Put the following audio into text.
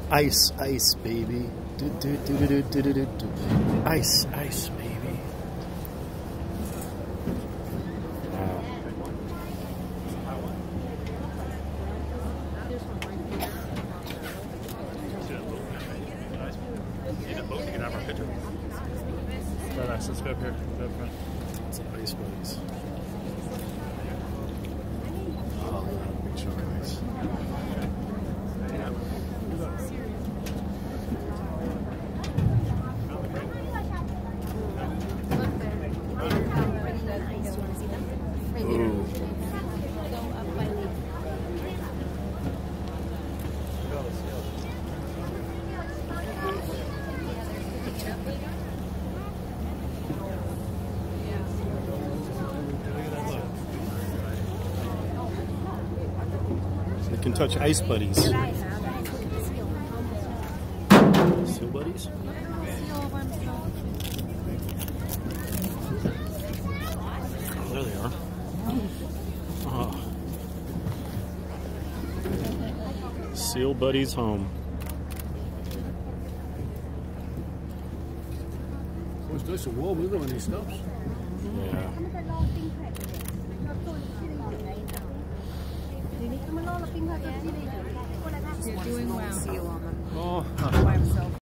Ice, ice, baby. Do, do, do, do, do, do, do, do, do. Ice, ice, baby. Wow. Let's go up here. Go up front. It's Ice Buddies. Oh, yeah, big chunk of ice. Ooh. You can touch Ice Buddies. Seal Buddies? Oh, there they are. Oh. Seal Buddies home. It's nice and warm, isn't it, when he stops? Yeah. You're doing well. Oh. By himself.